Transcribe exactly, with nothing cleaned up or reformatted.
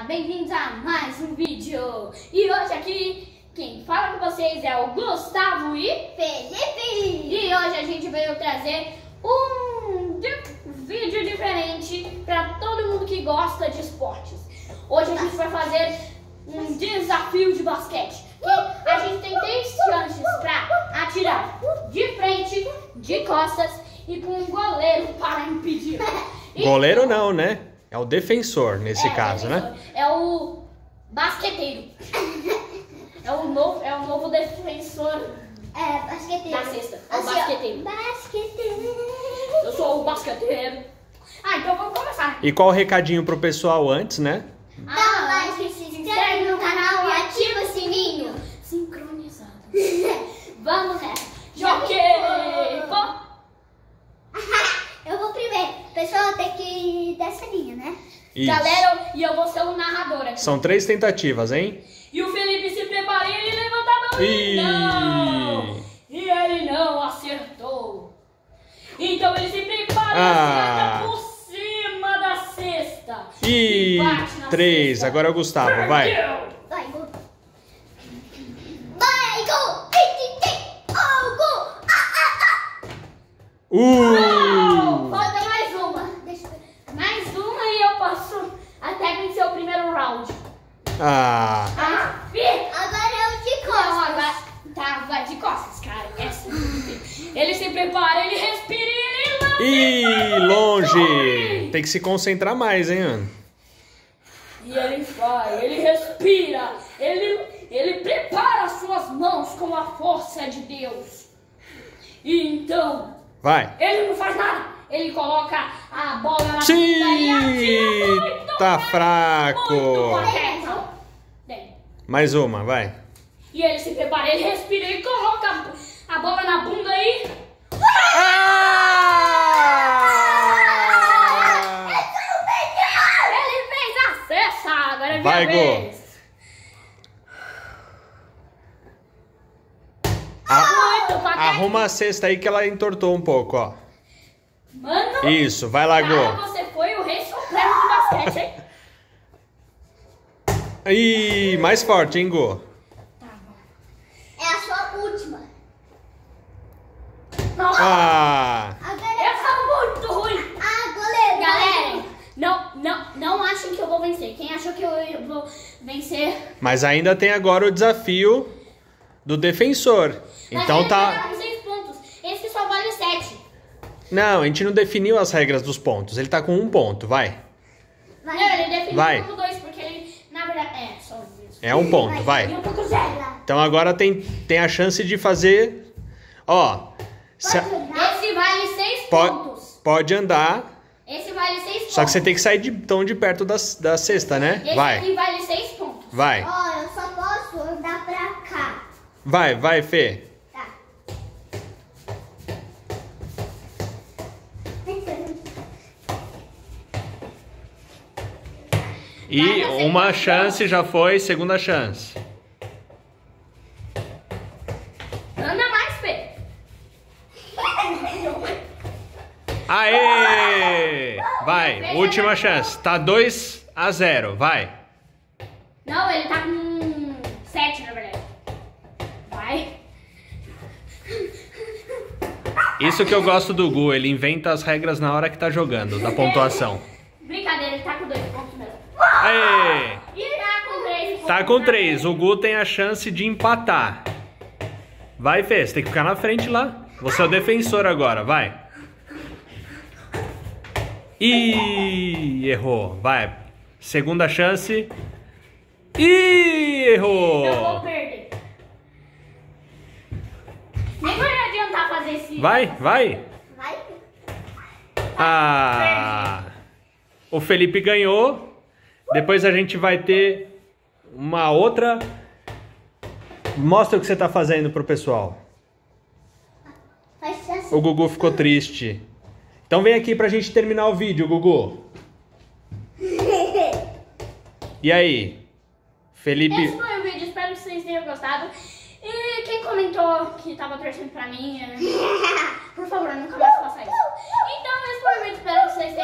bem-vindos a mais um vídeo. E hoje aqui, quem fala com vocês é o Gustavo e Felipe. E hoje a gente veio trazer um vídeo diferente para todo mundo que gosta de esportes. Hoje a gente vai fazer um desafio de basquete. Que a gente tem três chances para atirar de frente, de costas e com um goleiro para impedir. E Goleiro não, né? É o defensor nesse É, caso, defensor. né? É o basqueteiro. É o novo, é o novo defensor É, basqueteiro. da cesta. É o Assim, ó, basqueteiro. Basqueteiro. Eu sou o basqueteiro. Ah, então vamos começar. E qual o recadinho pro pessoal antes, né? Dá um like, se inscreve no canal e ativa o sininho. Sincronizado. Vamos nessa. Joguei! Pô. Eu vou primeiro. Pessoal, tem que ir dessa linha, né? Isso. Galera, e eu vou ser o narrador aqui. São três tentativas, hein? E o Felipe se prepara e ele levanta a mão e Ih. não! E ele não acertou. Então ele se prepara Ah. e acerta por cima da cesta. E bate na três, cesta. agora é o Gustavo, vai. Perdeu. Vai, gol. Vai, gol. Tic, tic, oh, gol. Ah, ah, Uh! Falta mais uma. Deixa eu ver. Mais uma e eu posso até vencer o primeiro round. Ah, Ah, fi. Agora é o de Não, costas. agora tá, vai de costas, cara. Essa. Ele se prepara, ele respira e ele lança. e longe! Tem que se concentrar mais, hein, Ana? E ele vai, ele respira, ele, ele prepara as suas mãos com a força de Deus. E então, Vai. ele não faz nada. Ele coloca a bola na bunda e atira Sim, muito tá bem, fraco. muito correto. Bem, Mais uma, vai. e ele se prepara, ele respira, ele coloca a, a bola na bunda e... Ah! Ele fez a cesta, agora é minha Vai, Gô. vez. A- Muito paquete. Arruma a cesta aí que ela entortou um pouco, ó. Mano, Isso, vai lá, cara, Gô. você foi o rei supremo do basquete, hein? Ih, mais forte, hein, Gô? Tá bom. É a sua última. Nossa, Ah! Agora é... essa é muito ruim. Ah, goleiro. Galera, não, não, não achem que eu vou vencer. Quem achou que eu vou vencer... Mas ainda tem agora o desafio do defensor. Então Mas tá. ele vai dar seis pontos. Esse só vale sete. Não, a gente não definiu as regras dos pontos. Ele tá com um ponto, vai. Vai. Não, ele definiu Vai. como dois, porque ele, na verdade, é só isso. É um ponto, E vai. um pouco zero. Então agora tem, tem a chance de fazer. Ó. se a- Esse vale seis po- pontos. pode andar. Esse vale seis pontos. Só que você tem que sair de, tão de perto da, da cesta, né? Esse Vai. aqui vale seis pontos. Vai. Ó, eu só posso andar pra cá. Vai, vai, Fê. Tá. E Vai na segunda uma chance. chance já foi, segunda chance. Anda mais, Fê. Aê! Vai, última chance. Tá dois a zero, vai. Não, ele tá com sete, na verdade. Vai. Isso que eu gosto do Gu, ele inventa as regras na hora que tá jogando, da pontuação. Brincadeira, ele tá com dois pontos mesmo. Aê! E ele tá com três pontos. Tá com três, o Gu tem a chance de empatar. Vai, Fê, você tem que ficar na frente lá. Você é o defensor agora, vai. Ih, errou, vai. Segunda chance. Ih, Eu vou errou. perder. Nem vai adiantar fazer esse... Vai, vai. Vai. Ah, o Felipe ganhou. Depois a gente vai ter uma outra. Mostra o que você tá fazendo pro pessoal. Faz assim. O Gugu ficou triste. Então vem aqui pra gente terminar o vídeo, Gugu. E aí? Felipe. Esse foi o vídeo, espero que vocês tenham gostado. E quem comentou que tava torcendo pra mim, é, por favor, nunca mais faça isso. Então esse foi o vídeo, espero que vocês tenham